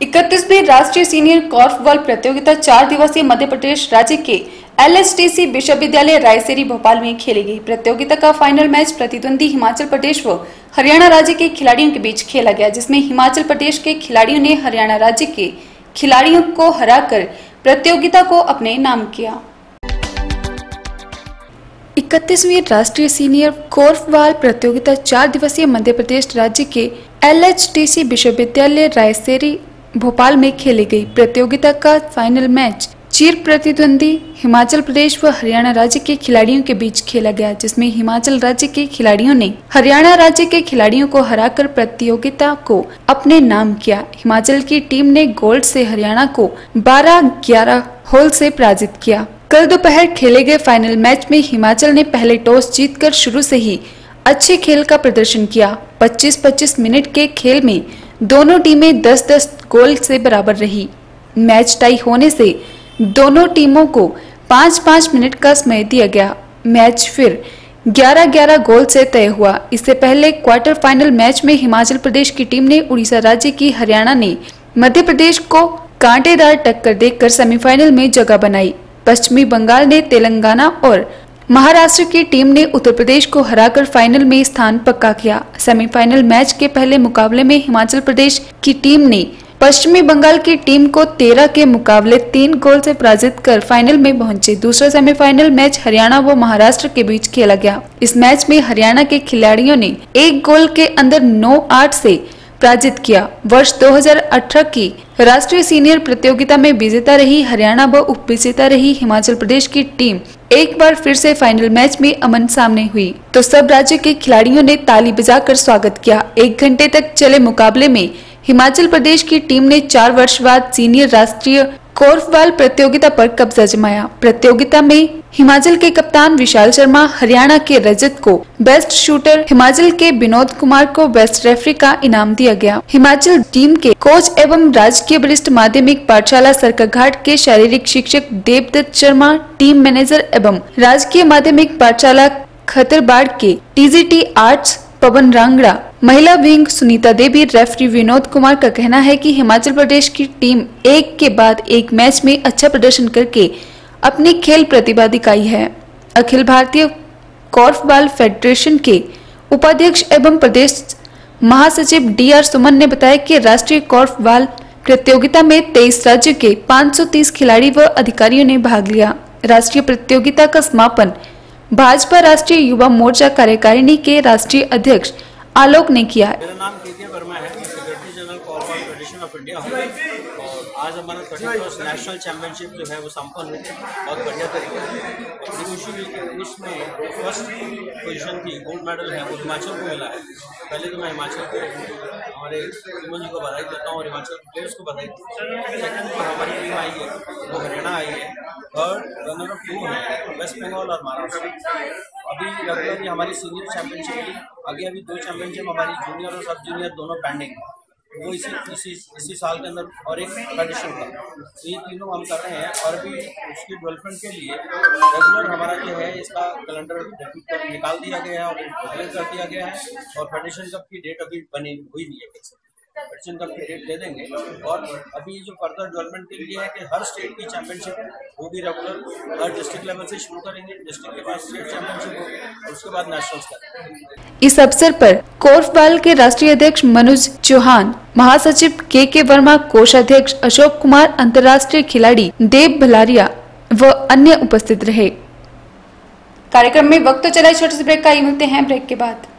31वीं राष्ट्रीय senior korfball प्रतियोगिता 4 दिवसीय मध्य प्रदेश राज्य के LHTC विश्वविद्यालय रायसेरी भोपाल में खेली गई। प्रतियोगिता का फाइनल मैच प्रतिद्वंदी हिमाचल प्रदेश व हरियाणा राज्य के खिलाड़ियों के बीच खेला गया, जिसमें हिमाचल प्रदेश के खिलाड़ियों ने हरियाणा राज्य के खिलाड़ियों को हराकर प्रतियोगिता को अपने नाम किया। 31वीं राष्ट्रीय सीनियर कोर्फबॉल प्रतियोगिता 4 दिवसीय मध्य प्रदेश राज्य के LHTC विश्वविद्यालय रायसेरी भोपाल में खेली गई। प्रतियोगिता का फाइनल मैच चिर प्रतिद्वंदी हिमाचल प्रदेश व हरियाणा राज्य के खिलाड़ियों के बीच खेला गया, जिसमें हिमाचल राज्य के खिलाड़ियों ने हरियाणा राज्य के खिलाड़ियों को हराकर प्रतियोगिता को अपने नाम किया। हिमाचल की टीम ने गोल्ड से हरियाणा को 12-11 होल से पराजित किया। कल दोपहर खेले गए फाइनल मैच में हिमाचल ने पहले टॉस जीतकर शुरू से ही अच्छे खेल का प्रदर्शन किया। 25-25 मिनट के खेल में दोनों टीमें 10-10 गोल से बराबर रही। मैच टाई होने से दोनों टीमों को 5-5 मिनट का समय दिया गया। मैच फिर 11-11 गोल से तय हुआ। इससे पहले क्वार्टर फाइनल मैच में हिमाचल प्रदेश की टीम ने उड़ीसा राज्य की हरियाणा ने मध्य प्रदेश को कांटेदार टक्कर देकर सेमीफाइनल में जगह बनाई। पश्चिमी बंगाल ने तेलंगाना और महाराष्ट्र की टीम ने उत्तर प्रदेश को हराकर फाइनल में स्थान पक्का किया। सेमीफाइनल मैच के पहले मुकाबले में हिमाचल प्रदेश की टीम ने पश्चिमी बंगाल की टीम को 13 के मुकाबले 3 गोल से पराजित कर फाइनल में पहुंचे। दूसरा सेमीफाइनल मैच हरियाणा व महाराष्ट्र के बीच खेला गया। इस मैच में हरियाणा के खिलाड़ियों ने 1 गोल के अंदर 9-8 से पराजित किया। वर्ष 2018 की राष्ट्रीय सीनियर प्रतियोगिता में विजेता रही हरियाणा व उप विजेता रही हिमाचल प्रदेश की टीम एक बार फिर से फाइनल मैच में आमने सामने हुई, तो सब राज्य के खिलाड़ियों ने ताली बजाकर स्वागत किया। 1 घंटे तक चले मुकाबले में हिमाचल प्रदेश की टीम ने 4 वर्ष बाद सीनियर राष्ट्रीय कोर्फबॉल प्रतियोगिता पर कब्जा जमाया। प्रतियोगिता में हिमाचल के कप्तान विशाल शर्मा, हरियाणा के रजत को बेस्ट शूटर, हिमाचल के विनोद कुमार को बेस्ट रेफरी का इनाम दिया गया। हिमाचल टीम के कोच एवं राजकीय वरिष्ठ माध्यमिक पाठशाला सरकाघाट के शारीरिक शिक्षक देवदत्त शर्मा, टीम मैनेजर एवं राजकीय माध्यमिक पाठशाला खतरबाड़ के TGT आर्ट्स पवन रांगड़ा, महिला विंग सुनीता देवी, रेफरी विनोद कुमार का कहना है कि हिमाचल प्रदेश की टीम एक के बाद एक मैच में अच्छा प्रदर्शन करके अपनी खेल प्रतिभा दिखाई है। अखिल भारतीय कोर्फबॉल फेडरेशन के उपाध्यक्ष एवं प्रदेश महासचिव DR सुमन ने बताया कि राष्ट्रीय कोर्फबॉल प्रतियोगिता में 23 राज्यों के 530 खिलाड़ी व अधिकारियों ने भाग लिया। राष्ट्रीय प्रतियोगिता का समापन भाजपा राष्ट्रीय युवा मोर्चा कार्यकारिणी के राष्ट्रीय अध्यक्ष आलोक ने किया। मेरा नाम KK वर्मा है, secretary general korfball federation of India हूँ और आज हमारा 31st नेशनल चैंपियनशिप जो है वो संपन्न हुई है बहुत बढ़िया तरीके से। इसमें फर्स्ट पोजीशन थी, गोल्ड मेडल है वो हिमाचल को मिला है। पहले तो मैं हिमाचल के हमारे टीमों को बधाई देता हूँ और हिमाचल प्लेयर्स को बधाई देता हूँ। सेकंड जो हमारी टीम आई है वो हरियाणा आई है। थर्ड रनर अप 2 है वेस्ट बंगाल और महाराष्ट्र। अभी रेगुलरली हमारी सीनियर चैंपियनशिप की आगे अभी 2 चैंपियनशिप हमारी जूनियर और सब जूनियर दोनों पेंडिंग है, वो इसी साल के अंदर और एक ट्रेडिशन का, तो ये तीनों हम कर रहे हैं। और अभी उसकी डेवलपमेंट के लिए रेगुलर हमारा जो है इसका कैलेंडर निकाल दिया गया है और डिक्लेयर कर दिया गया है और फेडरेशन कप की डेट अभी बनी हुई नहीं है। फेडरेशन कप की डेट दे देंगे और अभी जो फर्दर डेवलपमेंट के लिए है कि हर स्टेट की चैंपियनशिप वो भी रेगुलर हर डिस्ट्रिक्ट लेवल से शुरू करेंगे। डिस्ट्रिक्ट के पास स्टेट चैंपियनशिप होगी, उसके बाद नेशनल्स करेंगे। इस अवसर पर कोर्फबॉल के राष्ट्रीय अध्यक्ष मनोज चौहान, महासचिव KK वर्मा, कोषाध्यक्ष अशोक कुमार, अंतर्राष्ट्रीय खिलाड़ी देव भलारिया व अन्य उपस्थित रहे। कार्यक्रम में वक्त तो चला छोटे से ब्रेक का, ही मिलते हैं ब्रेक के बाद।